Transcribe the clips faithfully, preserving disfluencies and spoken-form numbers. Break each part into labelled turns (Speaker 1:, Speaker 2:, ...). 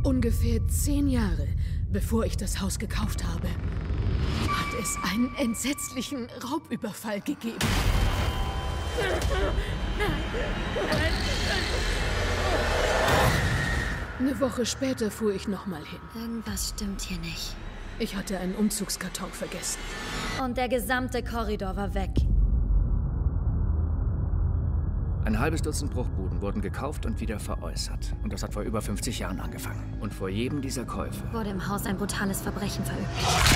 Speaker 1: Ungefähr zehn Jahre, bevor ich das Haus gekauft habe, hat es einen entsetzlichen Raubüberfall gegeben. Eine Woche später fuhr ich nochmal hin.
Speaker 2: Irgendwas stimmt hier nicht.
Speaker 1: Ich hatte einen Umzugskarton vergessen.
Speaker 2: Und der gesamte Korridor war weg.
Speaker 3: Ein halbes Dutzend Bruchbuden wurden gekauft und wieder veräußert. Und das hat vor über fünfzig Jahren angefangen. Und vor jedem dieser Käufe
Speaker 2: wurde im Haus ein brutales Verbrechen verübt.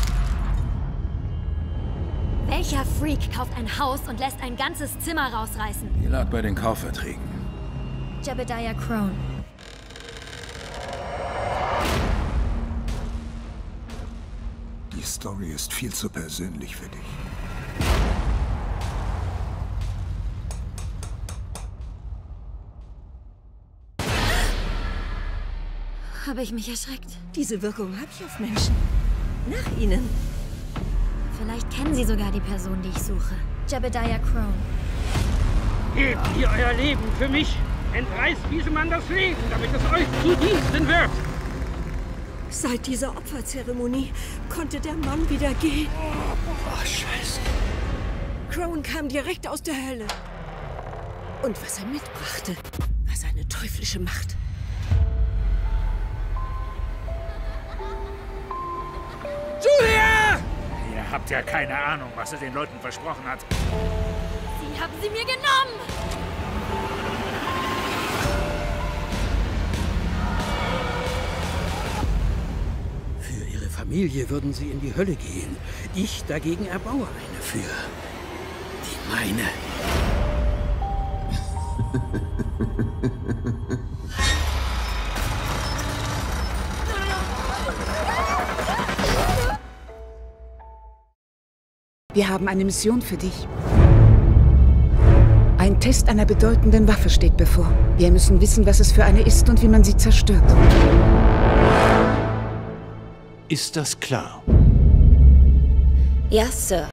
Speaker 2: Welcher Freak kauft ein Haus und lässt ein ganzes Zimmer rausreißen?
Speaker 4: Die lag bei den Kaufverträgen.
Speaker 2: Jebediah Crone.
Speaker 4: Die Story ist viel zu persönlich für dich.
Speaker 2: Habe ich mich erschreckt?
Speaker 5: Diese Wirkung habe ich auf Menschen. Nach ihnen.
Speaker 2: Vielleicht kennen Sie sogar die Person, die ich suche. Jebediah Crone.
Speaker 6: Gebt ihr euer Leben für mich. Entreißt diesem Mann das Leben, damit es euch zu Diensten wird.
Speaker 5: Seit dieser Opferzeremonie konnte der Mann wieder gehen.
Speaker 4: Oh, Scheiße.
Speaker 5: Crone kam direkt aus der Hölle. Und was er mitbrachte, war seine teuflische Macht.
Speaker 6: Julia!
Speaker 7: Ihr habt ja keine Ahnung, was er den Leuten versprochen hat.
Speaker 2: Sie haben sie mir genommen!
Speaker 8: Für ihre Familie würden sie in die Hölle gehen. Ich dagegen erbaue eine für die meine.
Speaker 9: Wir haben eine Mission für dich. Ein Test einer bedeutenden Waffe steht bevor. Wir müssen wissen, was es für eine ist und wie man sie zerstört.
Speaker 8: Ist das klar?
Speaker 2: Ja, Sir.